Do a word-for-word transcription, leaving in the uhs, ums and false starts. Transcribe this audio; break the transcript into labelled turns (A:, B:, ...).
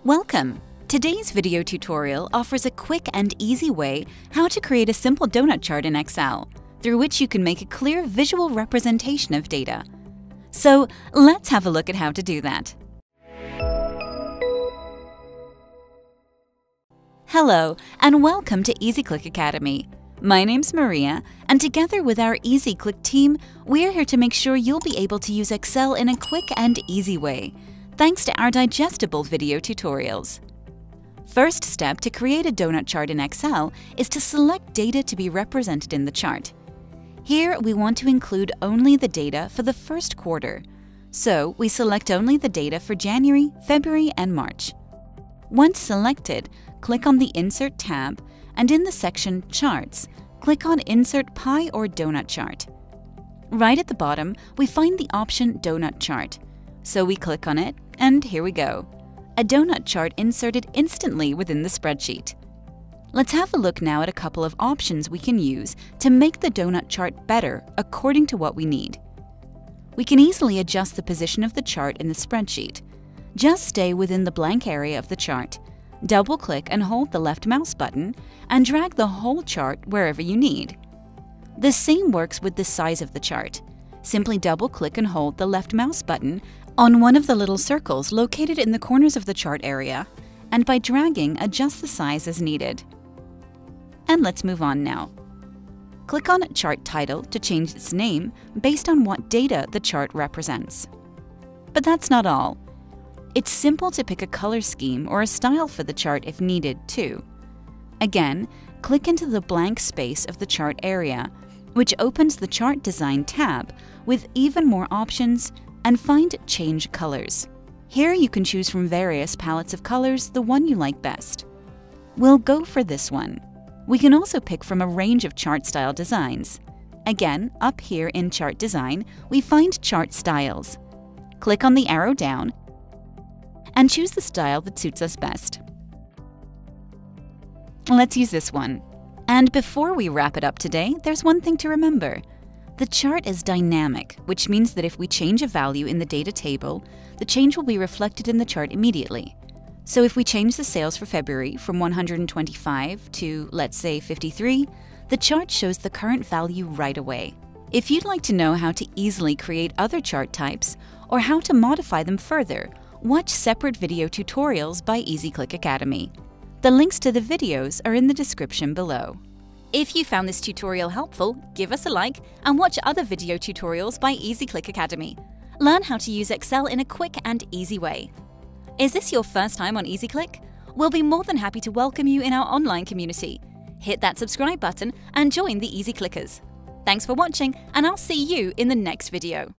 A: Welcome! Today's video tutorial offers a quick and easy way how to create a simple donut chart in Excel, through which you can make a clear visual representation of data. So let's have a look at how to do that. Hello, and welcome to EasyClick Academy. My name's Maria, and together with our EasyClick team, we're here to make sure you'll be able to use Excel in a quick and easy way, thanks to our digestible video tutorials. First step to create a donut chart in Excel is to select data to be represented in the chart. Here, we want to include only the data for the first quarter, so we select only the data for January, February, and March. Once selected, click on the Insert tab, and in the section Charts, click on Insert Pie or Donut Chart. Right at the bottom, we find the option Donut Chart, so we click on it, and here we go. A donut chart inserted instantly within the spreadsheet. Let's have a look now at a couple of options we can use to make the donut chart better according to what we need. We can easily adjust the position of the chart in the spreadsheet. Just stay within the blank area of the chart, double-click and hold the left mouse button, and drag the whole chart wherever you need. The same works with the size of the chart. Simply double-click and hold the left mouse button on one of the little circles located in the corners of the chart area, and by dragging, adjust the size as needed. And let's move on now. Click on Chart Title to change its name based on what data the chart represents. But that's not all. It's simple to pick a color scheme or a style for the chart if needed, too. Again, click into the blank space of the chart area, which opens the Chart Design tab with even more options, and find Change Colors. Here you can choose from various palettes of colors the one you like best. We'll go for this one. We can also pick from a range of chart style designs. Again, up here in Chart Design, we find Chart Styles. Click on the arrow down and choose the style that suits us best. Let's use this one. And before we wrap it up today, there's one thing to remember. The chart is dynamic, which means that if we change a value in the data table, the change will be reflected in the chart immediately. So if we change the sales for February from one hundred twenty-five to, let's say, fifty-three, the chart shows the current value right away. If you'd like to know how to easily create other chart types or how to modify them further, watch separate video tutorials by EasyClick Academy. The links to the videos are in the description below. If you found this tutorial helpful, give us a like and watch other video tutorials by EasyClick Academy. Learn how to use Excel in a quick and easy way. Is this your first time on EasyClick? We'll be more than happy to welcome you in our online community. Hit that subscribe button and join the EasyClickers. Thanks for watching, and I'll see you in the next video.